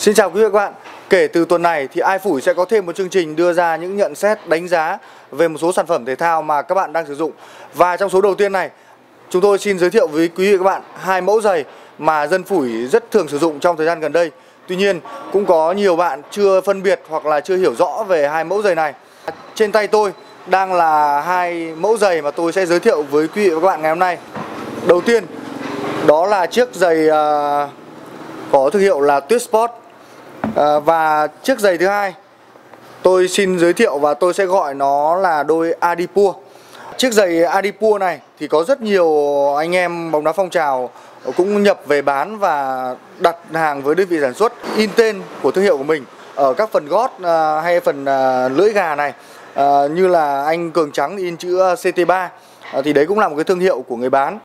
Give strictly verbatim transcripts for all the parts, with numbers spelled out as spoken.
Xin chào quý vị và các bạn. Kể từ tuần này thì iPhủi sẽ có thêm một chương trình đưa ra những nhận xét đánh giá về một số sản phẩm thể thao mà các bạn đang sử dụng. Và trong số đầu tiên này, chúng tôi xin giới thiệu với quý vị và các bạn hai mẫu giày mà dân phủi rất thường sử dụng trong thời gian gần đây. Tuy nhiên, cũng có nhiều bạn chưa phân biệt hoặc là chưa hiểu rõ về hai mẫu giày này. Trên tay tôi đang là hai mẫu giày mà tôi sẽ giới thiệu với quý vị và các bạn ngày hôm nay. Đầu tiên, đó là chiếc giày uh, có thương hiệu là Tuitsport. À, và chiếc giày thứ hai tôi xin giới thiệu và tôi sẽ gọi nó là đôi Adipure. Chiếc giày Adipure này thì có rất nhiều anh em bóng đá phong trào cũng nhập về bán và đặt hàng với đơn vị sản xuất, in tên của thương hiệu của mình ở các phần gót à, hay phần à, lưỡi gà này, à, như là anh Cường Trắng in chữ C T ba, à, thì đấy cũng là một cái thương hiệu của người bán.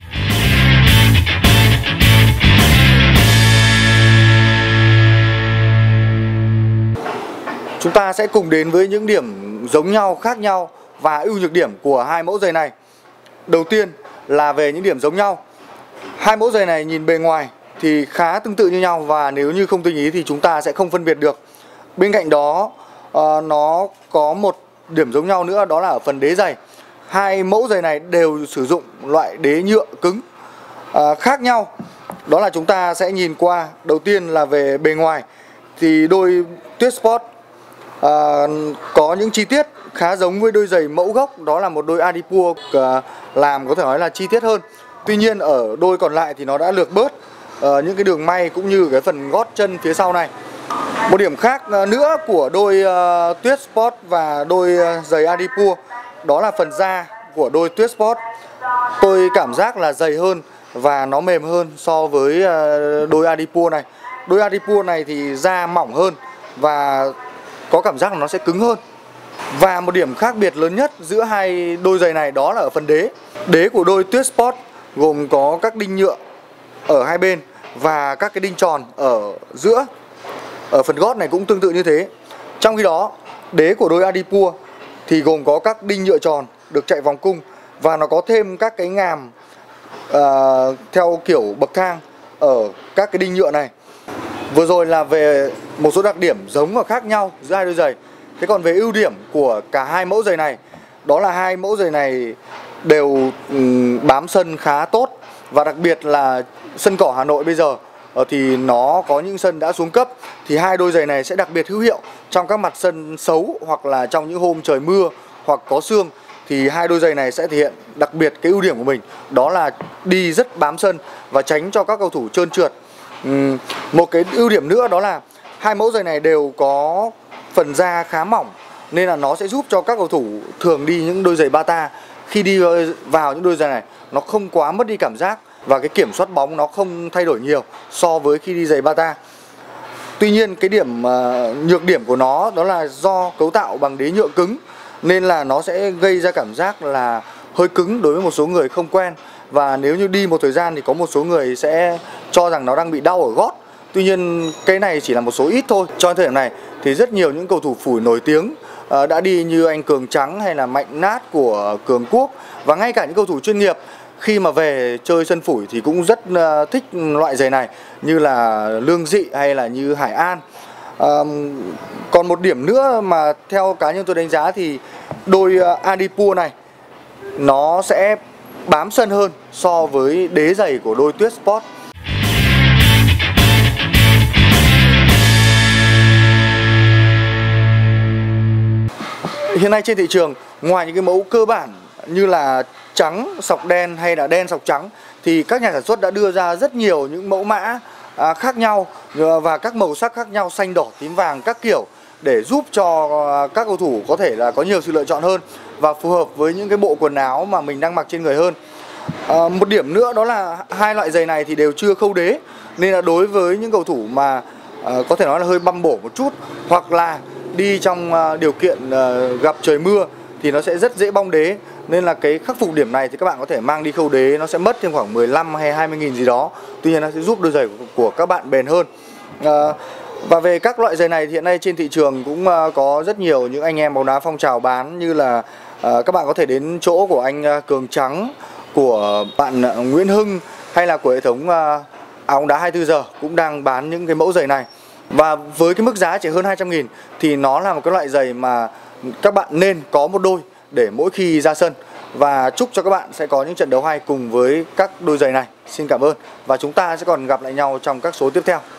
Chúng ta sẽ cùng đến với những điểm giống nhau, khác nhau và ưu nhược điểm của hai mẫu giày này. Đầu tiên là về những điểm giống nhau. Hai mẫu giày này nhìn bề ngoài thì khá tương tự như nhau và nếu như không tinh ý thì chúng ta sẽ không phân biệt được. Bên cạnh đó uh, nó có một điểm giống nhau nữa, đó là ở phần đế giày. Hai mẫu giày này đều sử dụng loại đế nhựa cứng. Uh, khác nhau đó là chúng ta sẽ nhìn qua. Đầu tiên là về bề ngoài thì đôi Tuitsport À, có những chi tiết khá giống với đôi giày mẫu gốc, đó là một đôi Adipure à, làm có thể nói là chi tiết hơn. Tuy nhiên ở đôi còn lại thì nó đã lược bớt à, những cái đường may cũng như cái phần gót chân phía sau này. Một điểm khác nữa của đôi uh, Tuitsport và đôi uh, giày Adipure đó là phần da của đôi Tuitsport. Tôi cảm giác là dày hơn và nó mềm hơn so với uh, đôi Adipure này. Đôi Adipure này thì da mỏng hơn và có cảm giác là nó sẽ cứng hơn. Và một điểm khác biệt lớn nhất giữa hai đôi giày này đó là ở phần đế. Đế của đôi Tuitsport gồm có các đinh nhựa ở hai bên và các cái đinh tròn ở giữa. Ở phần gót này cũng tương tự như thế. Trong khi đó, đế của đôi Adipure thì gồm có các đinh nhựa tròn được chạy vòng cung và nó có thêm các cái ngàm uh, theo kiểu bậc thang ở các cái đinh nhựa này. Vừa rồi là về một số đặc điểm giống và khác nhau giữa hai đôi giày. Thế còn về ưu điểm của cả hai mẫu giày này, đó là hai mẫu giày này đều um, bám sân khá tốt. Và đặc biệt là sân cỏ Hà Nội bây giờ thì nó có những sân đã xuống cấp, thì hai đôi giày này sẽ đặc biệt hữu hiệu trong các mặt sân xấu hoặc là trong những hôm trời mưa hoặc có sương. Thì hai đôi giày này sẽ thể hiện đặc biệt cái ưu điểm của mình, đó là đi rất bám sân và tránh cho các cầu thủ trơn trượt. Uhm, một cái ưu điểm nữa đó là hai mẫu giày này đều có phần da khá mỏng, nên là nó sẽ giúp cho các cầu thủ thường đi những đôi giày Bata, khi đi vào những đôi giày này nó không quá mất đi cảm giác và cái kiểm soát bóng nó không thay đổi nhiều so với khi đi giày Bata. Tuy nhiên cái điểm uh, nhược điểm của nó đó là do cấu tạo bằng đế nhựa cứng, nên là nó sẽ gây ra cảm giác là hơi cứng đối với một số người không quen. Và nếu như đi một thời gian thì có một số người sẽ cho rằng nó đang bị đau ở gót. Tuy nhiên cái này chỉ là một số ít thôi. Trong thời điểm này thì rất nhiều những cầu thủ phủi nổi tiếng uh, đã đi, như anh Cường Trắng hay là Mạnh Nát của Cường Quốc, và ngay cả những cầu thủ chuyên nghiệp khi mà về chơi sân phủi thì cũng rất uh, thích loại giày này, như là Lương Dị hay là như Hải An. Uh, còn một điểm nữa mà theo cá nhân tôi đánh giá thì đôi uh, Adipure này nó sẽ bám sân hơn so với đế giày của đôi Tuitsport. Hiện nay trên thị trường, ngoài những cái mẫu cơ bản như là trắng sọc đen hay là đen sọc trắng, thì các nhà sản xuất đã đưa ra rất nhiều những mẫu mã à, khác nhau và các màu sắc khác nhau, xanh đỏ tím vàng các kiểu, để giúp cho các cầu thủ có thể là có nhiều sự lựa chọn hơn và phù hợp với những cái bộ quần áo mà mình đang mặc trên người hơn. À, một điểm nữa đó là hai loại giày này thì đều chưa khâu đế, nên là đối với những cầu thủ mà à, có thể nói là hơi băm bổ một chút, hoặc là đi trong à, điều kiện à, gặp trời mưa thì nó sẽ rất dễ bong đế. Nên là cái khắc phục điểm này thì các bạn có thể mang đi khâu đế, nó sẽ mất thêm khoảng mười lăm hay hai mươi nghìn gì đó. Tuy nhiên nó sẽ giúp đôi giày của, của các bạn bền hơn. à, Và về các loại giày này thì hiện nay trên thị trường cũng à, có rất nhiều những anh em bóng đá phong trào bán, như là à, các bạn có thể đến chỗ của anh Cường Trắng, của bạn Nguyễn Hưng hay là của hệ thống áo bóng đá hai mươi tư giờ cũng đang bán những cái mẫu giày này. Và với cái mức giá chỉ hơn hai trăm nghìn thì nó là một cái loại giày mà các bạn nên có một đôi để mỗi khi ra sân. Và chúc cho các bạn sẽ có những trận đấu hay cùng với các đôi giày này. Xin cảm ơn và chúng ta sẽ còn gặp lại nhau trong các số tiếp theo.